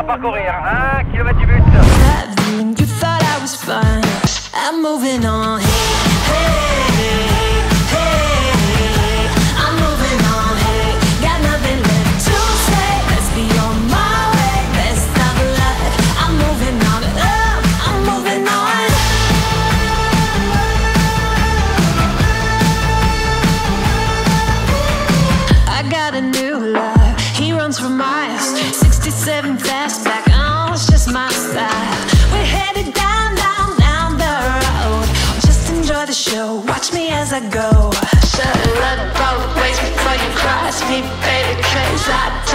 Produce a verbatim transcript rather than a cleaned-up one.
parcourir, un kilomètre du but. Traveling, you thought I was fine. I'm moving on. Hey, hey, hey. I'm moving on. Hey, got nothing left to say. Let's be on my way. Best of luck. I'm moving on. Oh, I'm moving on. I got a new life. He runs for miles. sixty-seven fastback. Oh, it's just my style. We're headed down, down, down the road. Just enjoy the show. Watch me as I go. Should've looked both ways before you cross me, baby, 'cause I